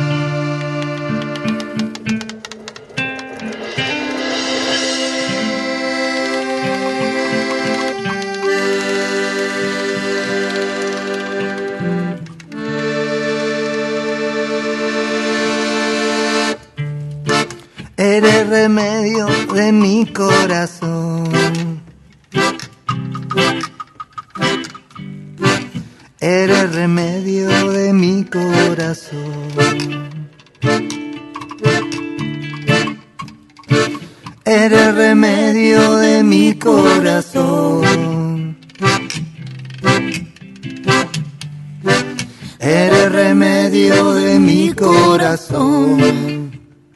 Eres remedio de mi corazón. Eres remedio de mi corazón. Eres remedio de mi corazón. Eres remedio de mi corazón.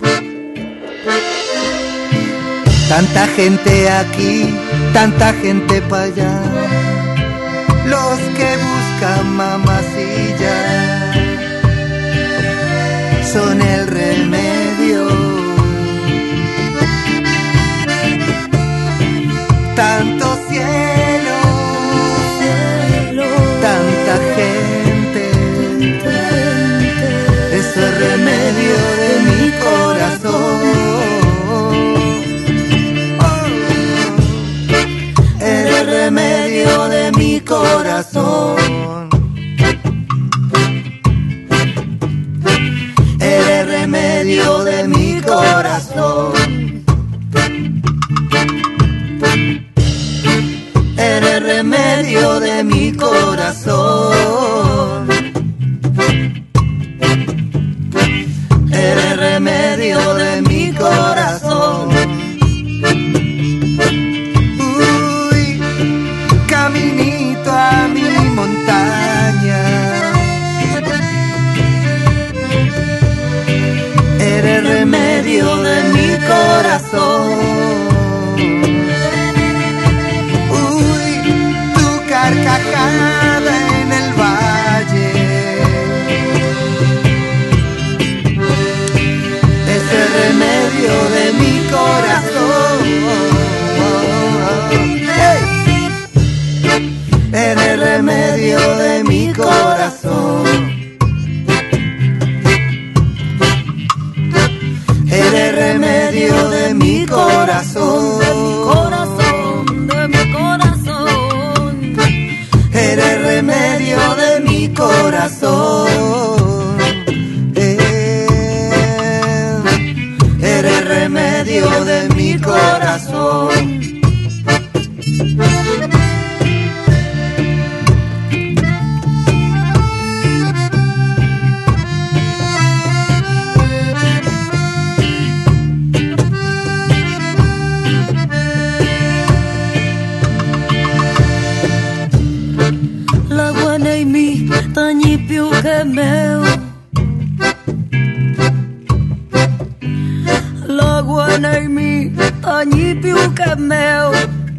Tanta gente aquí, tanta gente para allá, los que buscan mamacilla son el remedio. Tanto cielo, tanta gente, es el remedio de mi corazón. Remedio de mi corazón. Eres remedio de mi corazón. Eres remedio de mi corazón. Eres remedio de mi corazón. Caminito a mi montaña, eres remedio de mi corazón. Uy, tu carcajada en el valle es el remedio de mi corazón. Eres remedio de mi corazón. Eres remedio de mi corazón. De mi corazón. Eres remedio de mi corazón. Eres remedio de mi corazón. Tangi più che meu, la guana in mi tangi più che meu,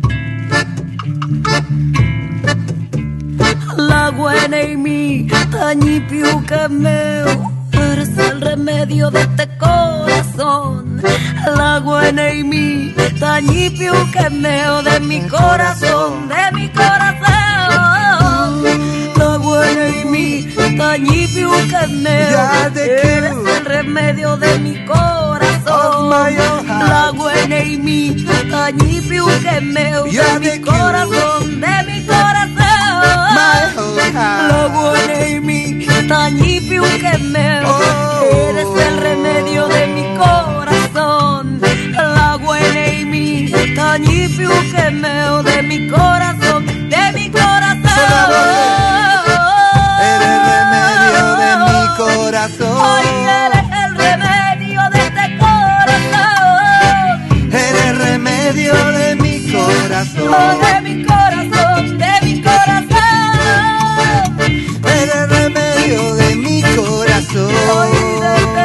la guana in mi tangi più che meu. Eres el remedio de este corazón. La guana in mi tangi più che meu, de mi corazón, de mi corazón. La buena y mi tañi più che meu, eres el remedio de mi corazón. La buena y mi tañi più che meu, de mi corazón, de mi corazón. La buena y mi tañi più che meu, eres el remedio de mi corazón. La buena y mi tañi più che meu, de mi corazón, de mi corazón. Eres remedio de mi corazón. Hoy eres el remedio de este corazón. Eres remedio de mi corazón. Oh, de mi corazón, de mi corazón. Eres remedio de mi corazón. Hoy de este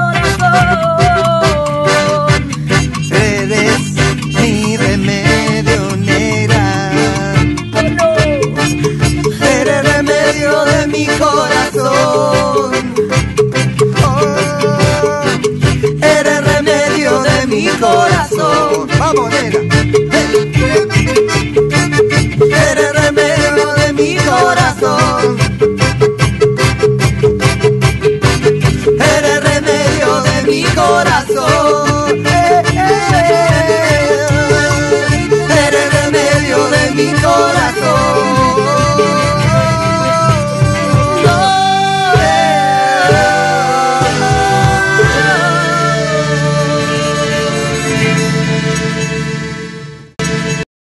corazón. Eres mi remedio, negra. Oh, no. Eres remedio de mi corazón. Oh, eres remedio de mi corazón. Vamos, nena.